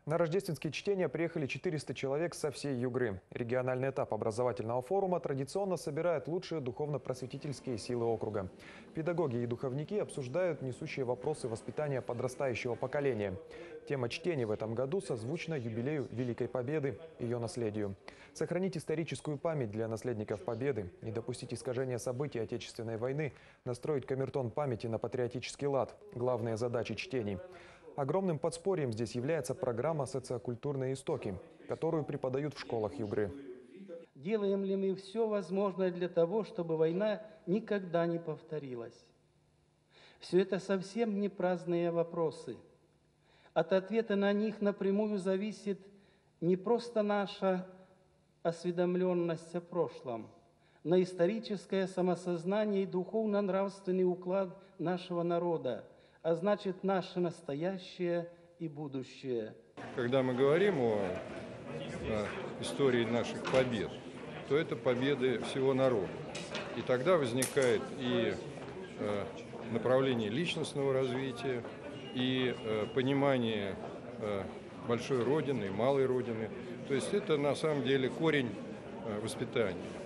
На рождественские чтения приехали 400 человек со всей Югры. Региональный этап образовательного форума традиционно собирает лучшие духовно-просветительские силы округа. Педагоги и духовники обсуждают несущие вопросы воспитания подрастающего поколения. Тема чтений в этом году созвучна юбилею Великой Победы и ее наследию. Сохранить историческую память для наследников Победы, не допустить искажения событий Отечественной войны, настроить камертон памяти на патриотический лад – главные задачи чтений. Огромным подспорьем здесь является программа «Социокультурные истоки», которую преподают в школах Югры. Делаем ли мы все возможное для того, чтобы война никогда не повторилась? Все это совсем не праздные вопросы. От ответа на них напрямую зависит не просто наша осведомленность о прошлом, но историческое самосознание и духовно-нравственный уклад нашего народа, а значит, наше настоящее и будущее. Когда мы говорим о истории наших побед, то это победы всего народа. И тогда возникает и направление личностного развития, и понимание большой Родины и малой Родины. То есть это на самом деле корень воспитания.